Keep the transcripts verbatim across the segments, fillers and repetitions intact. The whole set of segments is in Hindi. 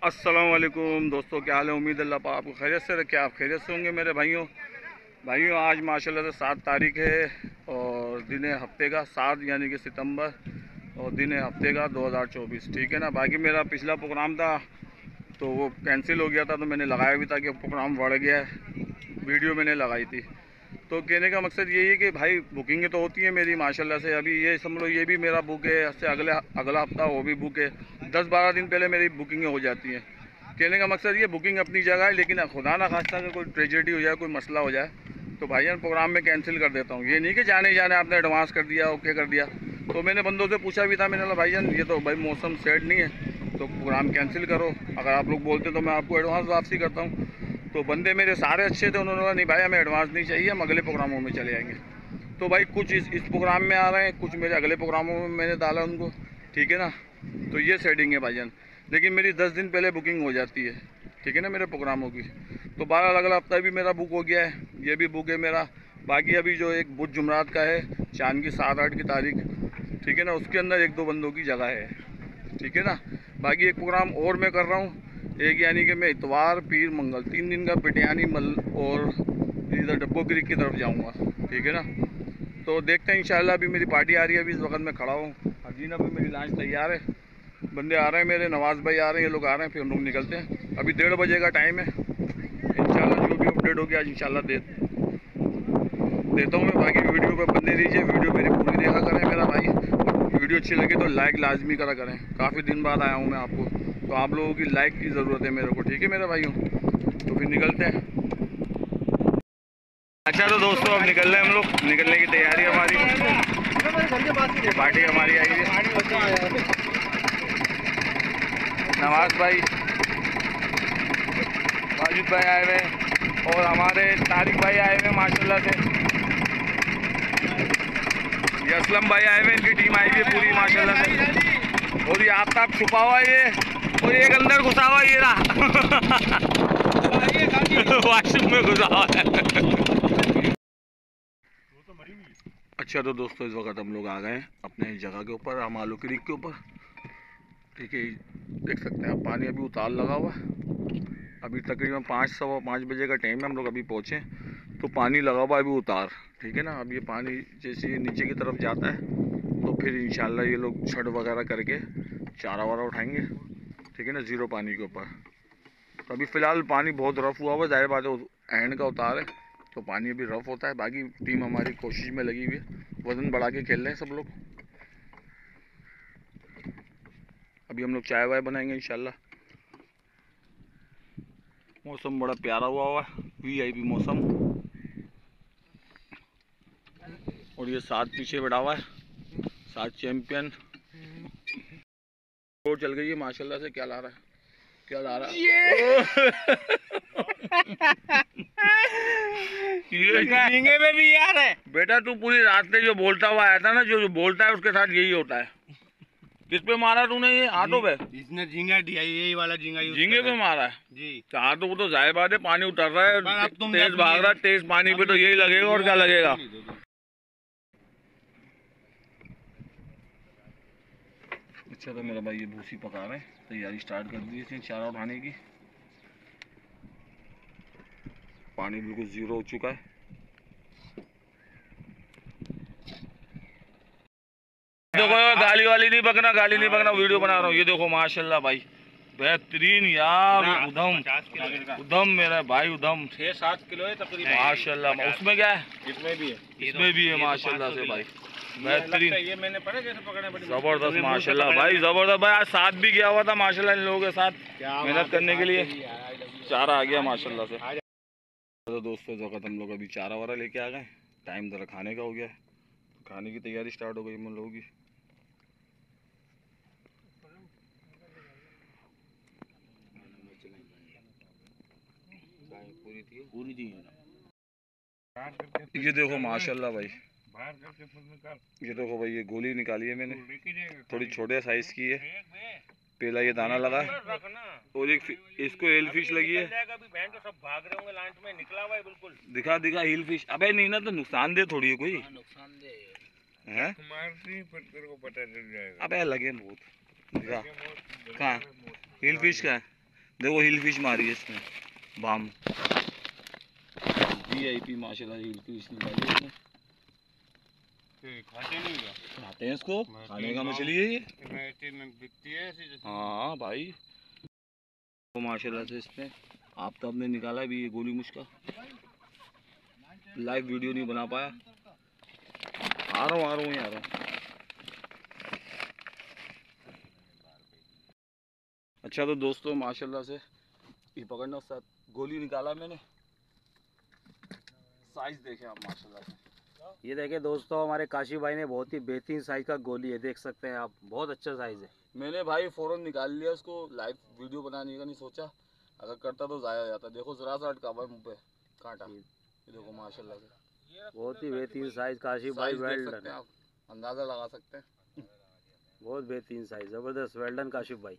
अस्सलाम वालेकुम दोस्तों, क्या हाल है। उम्मीद अल्लाह पाक आपको खैरियत से रखे। आप खैरियत से होंगे मेरे भाइयों भाइयों आज माशाल्लाह से सात तारीख है और दिन है हफ्ते का सात यानी कि सितंबर, और दिन है हफ्ते का दो हज़ार चौबीस। ठीक है ना। बाकी मेरा पिछला प्रोग्राम था तो वो कैंसिल हो गया था, तो मैंने लगाया भी था कि प्रोग्राम बढ़ गया है, वीडियो मैंने लगाई थी। तो कहने का मकसद यही है कि भाई बुकिंगें तो होती हैं मेरी माशाल्लाह से। अभी ये समझ लो ये भी मेरा बुक है, इससे अगले अगला हफ्ता वो भी बुक है। दस बारह दिन पहले मेरी बुकिंगें हो जाती हैं। कहने का मकसद ये बुकिंग अपनी जगह है, लेकिन खुदा ना खास्ता अगर कोई ट्रेजेडी हो जाए, कोई मसला हो जाए, तो भाईजान प्रोग्राम में कैंसिल कर देता हूँ। ये नहीं कि जाने ही जाने आपने एडवांस कर दिया, ओके कर दिया। तो मैंने बंदों से पूछा भी था, मैंने बोला भाईजान ये तो भाई मौसम सेट नहीं है तो प्रोग्राम कैंसिल करो, अगर आप लोग बोलते तो मैं आपको एडवांस वापसी करता हूँ। तो बंदे मेरे सारे अच्छे थे, उन्होंने बोला नहीं भाई हमें एडवांस नहीं चाहिए, हम अगले प्रोग्रामों में चले आएंगे। तो भाई कुछ इस इस प्रोग्राम में आ रहे हैं, कुछ मेरे अगले प्रोग्रामों में मैंने डाला उनको। ठीक है ना। तो ये सेटिंग है भाईजान, लेकिन मेरी दस दिन पहले बुकिंग हो जाती है। ठीक है ना, मेरे प्रोग्रामों की। तो बारह अगला हफ्ता भी मेरा बुक हो गया है, ये भी बुक है मेरा। बाकी अभी जो एक बुध जुमरात का है चांद की सात आठ की तारीख, ठीक है ना, उसके अंदर एक दो बंदों की जगह है। ठीक है ना। बाकी एक प्रोग्राम और मैं कर रहा हूँ, एक यानी कि मैं इतवार पीर मंगल तीन दिन का पिटियानी मल और इधर डब्बो क्रिक की तरफ जाऊँगा। ठीक है ना। तो देखते हैं इंशाल्लाह। अभी मेरी पार्टी आ रही है, अभी इस वक्त मैं खड़ा हूँ। हजीना पर मेरी लॉन्च तैयार है, बंदे आ रहे हैं मेरे, नवाज़ भाई आ रहे हैं, ये लोग आ रहे हैं, फिर हम लोग निकलते हैं। अभी डेढ़ बजे का टाइम है। इंशाल्लाह जो भी अपडेट होगी आज इंशाल्लाह दे देता हूँ मैं। बाकी वीडियो पे बंदे दीजिए, वीडियो मेरी पूरी देखा करें मेरा भाई, और वीडियो अच्छी लगे तो लाइक लाजमी करा करें। काफ़ी दिन बाद आया हूँ मैं आपको, तो आप लोगों की लाइक की ज़रूरत है मेरे को। ठीक है मेरे भाइयों, तो फिर निकलते हैं। अच्छा तो दोस्तों अब निकल रहे हैं हम लोग, निकलने की तैयारी हमारी। पार्टी हमारी आई है, नवाज भाई वाजिद भाई आए हुए हैं और हमारे तारिक भाई आए हुए हैं माशाल्लाह से। ये असलम भाई आए हुए हैं, इनकी टीम आई हुई है पूरी माशाल्लाह से। और ये आफ्ताब छुपा हुआ है, ये और एक अंदर घुसा हुआ ये रहा वाशरूम में घुसा हुआ है। अच्छा तो दोस्तों इस वक्त हम लोग आ गए हैं अपने जगह के ऊपर, हम आलू क्रीक के ऊपर। ठीक है, देख सकते हैं आप पानी अभी उतार लगा हुआ है। अभी तकरीबन पाँच सवा पाँच बजे का टाइम है, हम लोग अभी पहुँचे तो पानी लगा हुआ है अभी उतार। ठीक है ना। अब ये पानी जैसे ये नीचे की तरफ जाता है तो फिर इंशाल्लाह ये लोग छड़ वगैरह करके चारा वारा उठाएंगे। ठीक है ना, ज़ीरो पानी के ऊपर। तो अभी फ़िलहाल पानी बहुत रफ़ हुआ हुआ, ज़ाहिर बात है एंड का उतार है तो पानी अभी रफ़ होता है। बाकी टीम हमारी कोशिश में लगी हुई है, वज़न बढ़ा के खेल रहे हैं सब लोग। अभी हम लोग चाय वाय बनाएंगे इंशाल्लाह। मौसम बड़ा प्यारा हुआ हुआ है, वी आई पी मौसम। और ये साथ पीछे बैठा हुआ है, साथ चैंपियन। और चल गई है माशाल्लाह से। क्या ला रहा है, क्या ला रहा है ये झींगे में भी यार है बेटा। तू पूरी रात से जो बोलता हुआ आया था ना, जो जो बोलता है उसके साथ यही होता है। किस पे मारा तूने ये हाथों पे? इसने झींगा दिया, यही वाला झींगा यूज झींगे पे मारा है जी। तो हाथों को तो जाहिर बात है पानी उतर रहा है, तेज भाग रहा है, तेज पानी पे तो यही लगेगा और क्या लगेगा। अच्छा तो मेरा भाई ये भूसी पका रहे हैं, तैयारी स्टार्ट कर दी थी चारा उठाने की। पानी बिल्कुल जीरो हो चुका है। देखो गाली वाली नहीं बकना, गाली नहीं बकना, वीडियो बना रहा हूँ। ये देखो माशाल्लाह भाई बेहतरीन यार, उधम उधम मेरा भाई उधम छह सात किलो है तकरीबन माशाल्लाह। उसमें क्या है? इसमें भी है, इसमें भी है माशाल्लाह से भाई बेहतरीन। ये मैंने पढ़ा कैसे पकड़ना पड़ेगा, जबरदस्त माशाल्लाह भाई जबरदस्त भाई। आज साथ भी गया हुआ था माशाल्लाह इन लोगों के साथ मेहनत करने के लिए, चारा आ गया माशाल्लाह से। तो दोस्तों इस वक्त हम लोग अभी चारा वारा लेके आ गए, टाइम जरा खाने का हो गया है, खाने की तैयारी स्टार्ट हो गई हम लोगों की। पूरी थी ये देखो माशाल्लाह भाई, ये देखो भाई ये गोली निकाली है मैंने, थोड़ी छोटे साइज की है। पहला ये दाना लगा है और एक इसको हिल फिश लगी है। सब भाग रहे होंगे लांच में, निकला हुआ है बिल्कुल। दिखा दिखा हिल फिश। अबे नहीं ना तो नुकसान दे थोड़ी है कोई है, तेरे को पता चल जाएगा। अबे लगे बहुत। दिखा कहाँ हिल फिश का है, देखो हिल फिश मारी है इसने, बाम वीआईपी माशाल्लाह हिल फिश निकाली है इसने। खाते नहीं क्या? खाते हैं इसको, खाने का मछली है ये। में बिकती है ऐसी जैसे। हाँ भाई तो माशाल्लाह से इसने आफ्ताब ने निकाला भी ये गोली मुश्का। लाइव वीडियो नहीं बना पाया, आ रहा हूँ आ रहा हूँ आ रहा हूँ। अच्छा तो दोस्तों माशाल्लाह से ये पकड़ना साथ गोली निकाला मैंने, साइज देखें आप माशाल्लाह से। ये देखें दोस्तों हमारे काशी भाई ने बहुत ही बेहतरीन साइज का गोली है, देख सकते हैं आप, बहुत अच्छा साइज है। मैंने भाई फ़ौरन निकाल लिया इसको, लाइव वीडियो बनाने का नहीं सोचा, अगर करता तो ज़ाया जाता। देखो जरा सा अटका हुआ है मुँह पे कांटा, ये देखो माशाल्लाह से बहुत ही बेहतरीन साइज काशी भाई, साइज देख वेल सकते डन, हैं आप, अंदाज़ा लगा सकते हैं। बहुत बेहतरीन साइज, जबरदस्त, वेल डन काशिफ भाई,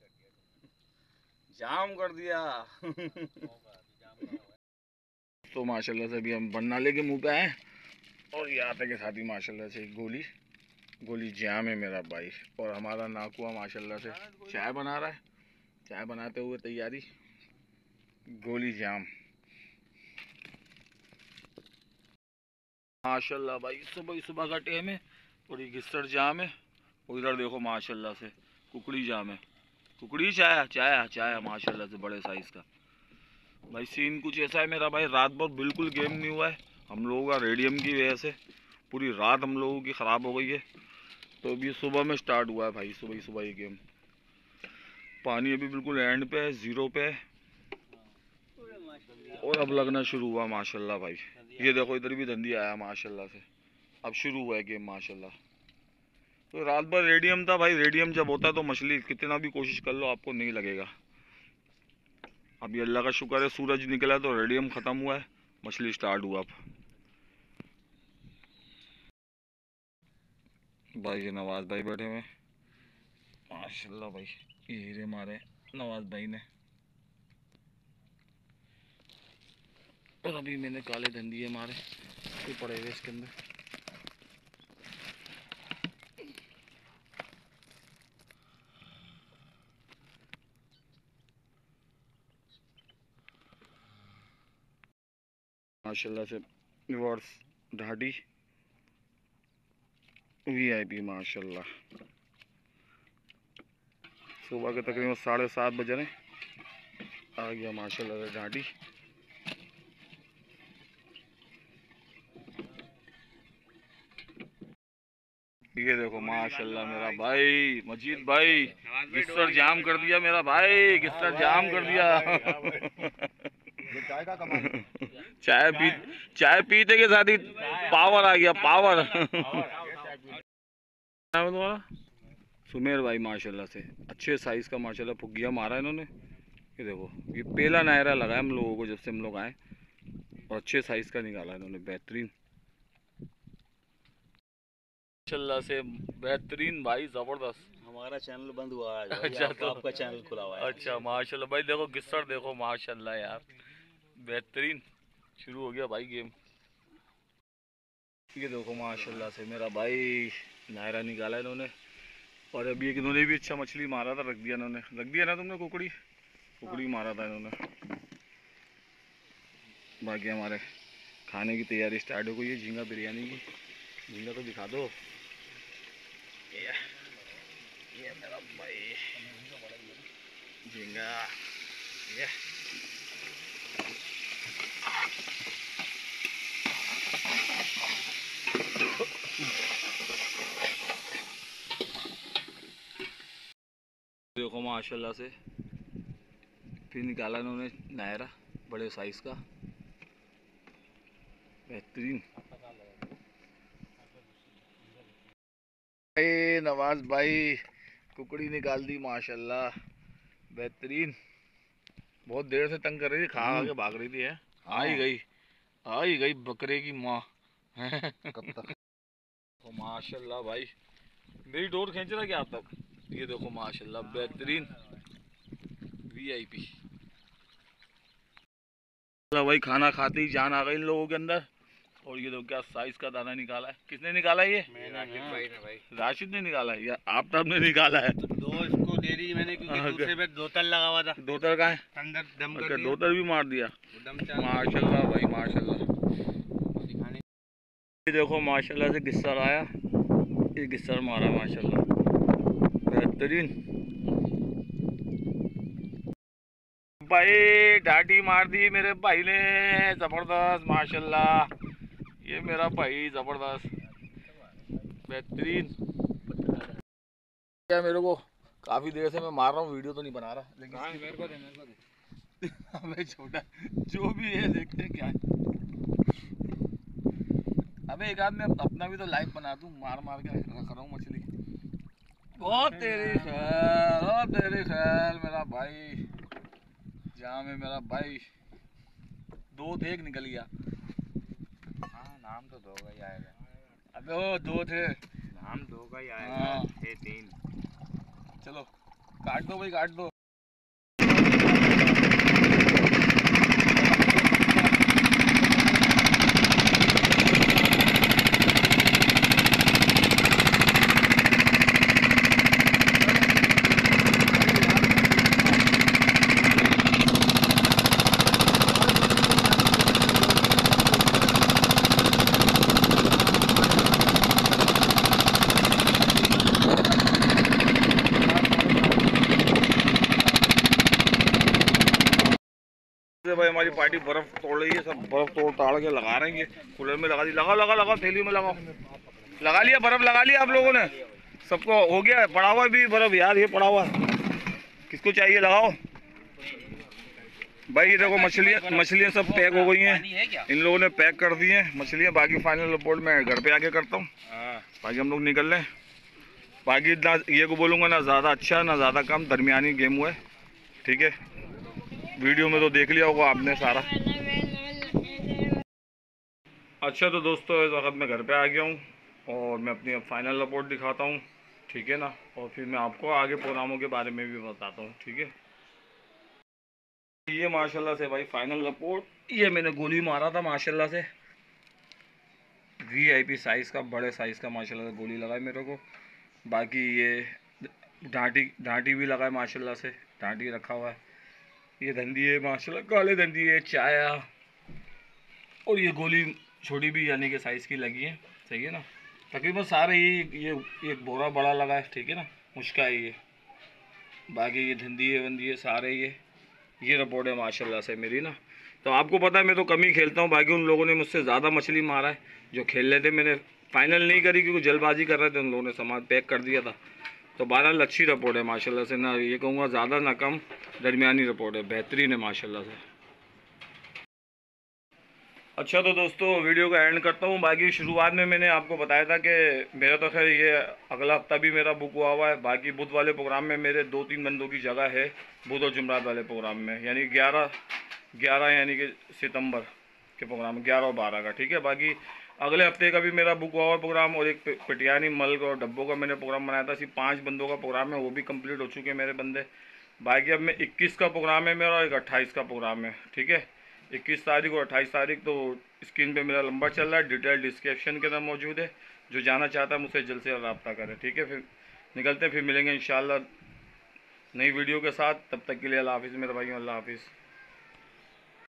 जाम कर दिया। तो माशाल्लाह से अभी हम बन्नाले के मुंह पे आए और ये आते के साथ ही माशाल्लाह से गोली गोली जाम है मेरा भाई। और हमारा नाकुआ माशाल्लाह से चाय बना रहा है, चाय बनाते हुए तैयारी, गोली जाम माशाल्लाह भाई। सुबह सुबह का टाइम है और ये घिस्सर जाम है। और इधर देखो माशाल्लाह से कुकड़ी जाम है, कुकड़ी चाया चाया चाया माशाल्लाह से बड़े साइज का। भाई सीन कुछ ऐसा है मेरा भाई, रात भर बिल्कुल गेम नहीं हुआ है हम लोगों का, रेडियम की वजह से पूरी रात हम लोगों की ख़राब हो गई है। तो अभी सुबह में स्टार्ट हुआ है भाई, सुबह ही सुबह ही गेम। पानी अभी बिल्कुल एंड पे है, ज़ीरो पे है और अब लगना शुरू हुआ माशाल्लाह भाई। ये देखो इधर भी धंधी आया माशाल्लाह से, अब शुरू हुआ है गेम माशाल्लाह। तो रात भर रेडियम था भाई, रेडियम जब होता है तो मछली कितना भी कोशिश कर लो आपको नहीं लगेगा। अभी अल्लाह का शुक्र है सूरज निकला तो रेडियम ख़त्म हुआ है, मछली स्टार्ट हुआ। अब भाई ये नवाज भाई बैठे हुए माशाल्लाह भाई, ये हीरे मारे नवाज भाई ने। और अभी मैंने काले धंधिए मारे, ये पड़े हुए इसके अंदर। माशाल्लाह से वर्स ढाडी वीआईपी माशाल्लाह। सुबह के तकरीबन साढ़े सात बजे रहे आ गया माशाल्लाह से ढाडी। ये देखो माशाल्लाह मेरा भाई मजीद भाई, गिस्सर जाम कर दिया मेरा भाई, गिस्सर जाम कर दिया। चाय का कमाल है। चाय पी चाय पीते के साथ ही पावर आ गया, पावर। तुम्हारा सुमेर भाई माशाल्लाह से अच्छे साइज का माशाल्लाह फुगिया मारा इन्होंने। ये देखो ये पहला नायरा लगा है हम लोगों को जब से हम लोग आए, और अच्छे साइज का निकाला इन्होंने, बेहतरीन माशाल्लाह से, बेहतरीन भाई, ज़बरदस्त। हमारा चैनल बंद हुआ है, अच्छा तो आपका चैनल खुला हुआ है। अच्छा माशाल्लाह भाई, देखो गिस्सर देखो माशाल्लाह यार, बेहतरीन शुरू हो गया भाई गेम। ये देखो माशाल्लाह से मेरा भाई नायरा निकाला इन्होंने, और अभी एक इन्होंने भी अच्छा मछली मारा था, रख दिया इन्होंने, रख दिया ना तुमने, कुकड़ी कुकड़ी मारा था इन्होंने। बाकी हमारे खाने की तैयारी स्टार्ट हो गई है, झींगा बिरयानी की। झींगा तो दिखा दो, ये ये मेरा भाई झींगा, ये देखो माशाल्लाह से फिर निकाला इन्होंने नायरा बड़े साइज का, बेहतरीन। भाई नवाज भाई कुकड़ी निकाल दी माशाल्लाह, बेहतरीन। बहुत देर से तंग कर रही थी, खा खा के भाग रही थी, है आ ही गई, आ ही गई बकरे की माँ। कब तक तो माशाल्लाह भाई मेरी डोर खींच रहा क्या आप तक। ये देखो माशाल्लाह बेहतरीन वीआईपी भाई, खाना खाते ही जान आ गई इन लोगों के अंदर। और ये देखो क्या साइज का दाना निकाला है, किसने निकाला है ये? राशिद भाई ने भाई। राशिद ने निकाला है या आफ्ताब ने निकाला है? दो इसको दे दी मैंने क्योंकि हाँ, दूसरे पे दो तल लगा हुआ था, दो तर का है। अंदर दम अच्छा कर दिया। दो तर भी मार दिया। दम चार माशाल्लाह भाई माशाल्लाह। दिखाने। ये देखो माशाल्लाह से गिस्सर आया, ये गिस्सर मारा माशाल्लाह बेहतरीन। भाई डाटी मार दी मेरे भाई ने, ज़बरदस्त माशाल्लाह। ये मेरा भाई ज़बरदस्त बेहतरीन। क्या मेरे को काफ़ी देर से मैं मार रहा हूँ, वीडियो तो नहीं बना रहा लेकिन हाँ, मेरे को दे मेरे को दे। हमें छोटा जो भी है देखते हैं क्या है। अबे एक आध मैं अपना भी तो लाइव बना दूं, मार मार के रख रहा हूँ मछली। बहुत तेरी खैर, बहुत तेरी खैर मेरा भाई, जहाँ में मेरा भाई दो थे एक निकल गया। हाँ, नाम तो दो का ही आएगा। अबे वो दो थे। नाम दो का ही आएगा। हाँ। छः तीन। चलो काट दो भाई काट दो। भाई हमारी पार्टी बर्फ तोड़ रही है, सब बर्फ तोड़ ताड़ के लगा रहे हैं। ये कूलर में लगा दी, लगाओ लगा लगा थैली में लगाओ। लगा लिया बर्फ, लगा लिया आप लोगों ने, सबको हो गया। पड़ा हुआ भी बर्फ यार, ये पड़ा हुआ किसको चाहिए लगाओ भाई। ये देखो मछलियाँ मछलियाँ सब पैक हो गई हैं, इन लोगों ने पैक कर दी हैं मछलियाँ। बाकी फाइनल रिपोर्ट मैं घर पे आके करता हूँ। बाकी हम लोग निकल रहे हैं। बाकी ना ये को बोलूँगा ना ज़्यादा अच्छा ना ज़्यादा कम, दरमियानी गेम हुआ है, ठीक है। वीडियो में तो देख लिया होगा आपने सारा। अच्छा तो दोस्तों इस वक्त मैं घर पे आ गया हूँ और मैं अपनी अब फाइनल रिपोर्ट दिखाता हूँ, ठीक है ना। और फिर मैं आपको आगे प्रोग्रामों के बारे में भी बताता हूँ, ठीक है। ये माशाल्लाह से भाई फाइनल रिपोर्ट, ये मैंने गोली मारा था माशाल्लाह से, वीआईपी साइज़ का, बड़े साइज़ का माशाल्लाह से गोली लगाई मेरे को। बाकी ये डांटी डांटी भी लगाए माशाल्लाह से, डांटी रखा हुआ है। ये धंधी है माशाल्लाह, काले धंधी है चाया। और ये गोली छोटी भी यानी कि साइज़ की लगी है, सही है ना। तकरीबन सारे ही ये एक बोरा बड़ा लगा है, ठीक है ना, मुश्का है ये। बाकी ये धंधी है बंदी है सारे ये ये रिपोर्ट है माशाल्लाह से मेरी ना। तो आपको पता है मैं तो कम ही खेलता हूँ, बाकी उन लोगों ने मुझसे ज़्यादा मछली मारा है जो खेल रहे थे। मैंने फाइनल नहीं करी क्योंकि जल्दबाजी कर रहे थे, उन लोगों ने सामान पैक कर दिया था। तो बहरहाल अच्छी रिपोर्ट है माशाल्लाह से ना, ये कहूँगा ज़्यादा ना कम, दरमियानी रिपोर्ट है, बेहतरीन है माशाल्लाह से। अच्छा तो दोस्तों वीडियो का एंड करता हूँ। बाकी शुरुआत में मैंने आपको बताया था कि मेरा तो खैर ये अगला हफ्ता भी मेरा बुक हुआ हुआ है। बाकी बुध वाले प्रोग्राम में मेरे दो तीन बंदों की जगह है, बुध और जुमरात वाले प्रोग्राम में, यानी ग्यारह ग्यारह यानी कि सितंबर के प्रोग्राम ग्यारह और बारह का, ठीक है। बाकी अगले हफ्ते का भी मेरा बुक हुआ हुआ प्रोग्राम, और एक पटियानी मल्क और डब्बों का मैंने प्रोग्राम बनाया था, सिर्फ पाँच बंदों का प्रोग्राम है, वो भी कम्प्लीट हो चुके हैं मेरे बंदे। बाकी अब मैं इक्कीस का प्रोग्राम है मेरा और एक अट्ठाईस का प्रोग्राम है, ठीक है। इक्कीस तारीख और अट्ठाईस तारीख तो स्क्रीन पे मेरा नंबर चल रहा है, डिटेल डिस्क्रिप्शन के अंदर मौजूद है। जो जाना चाहता है मुझसे जल्द से जल्द रब्ता करें, ठीक है। फिर निकलते हैं, फिर मिलेंगे इंशाल्लाह नई वीडियो के साथ। तब तक के लिए अल्लाह हाफिज़ मेरे भाइयों, अल्लाह हाफिज़।